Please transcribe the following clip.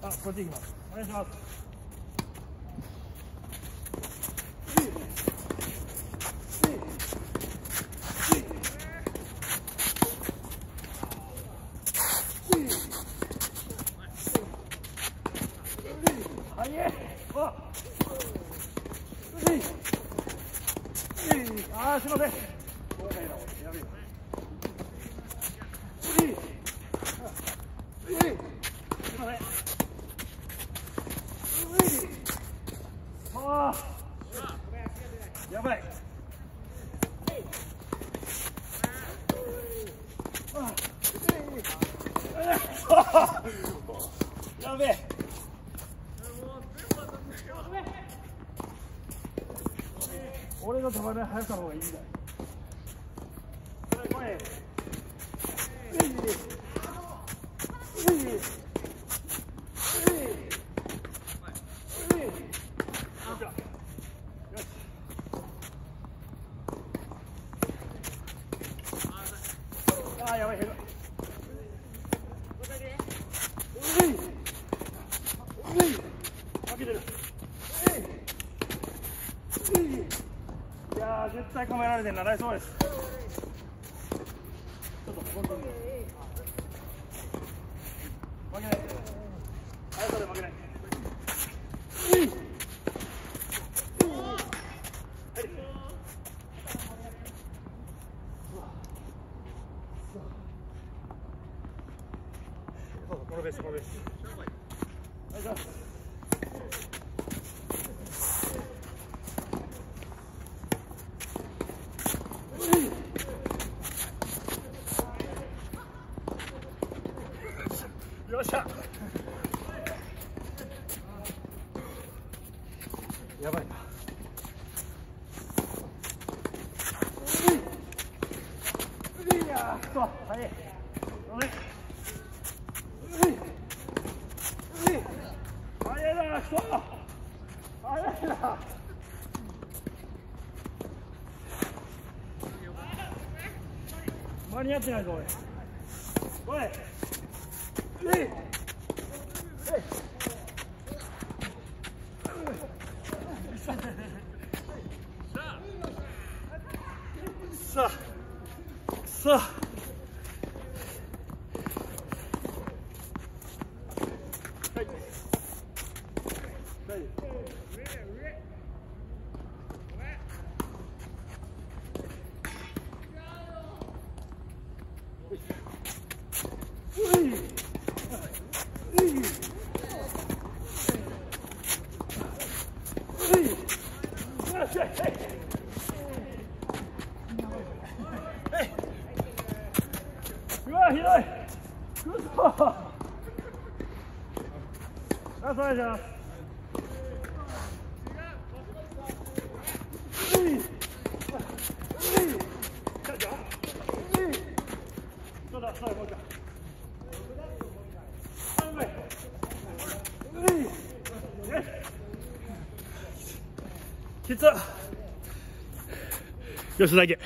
あ、こっち行きます。お願いします。あー、すいません。やばい。やべえ。俺の球の速さの方がいいんだよ。あー、やばい。負けてる。いやー、絶対構えられて習いそうです。ちょっと本当に負けない。速さで負けない。このベース、このベース。お願いします。よっしゃ。やばいな。いやー、はい。早いな、早いな。間に合ってないぞ、俺。おい。さあ。うわ、ひどい。くそ。あ、そうじゃん。きつっ。よしだけ。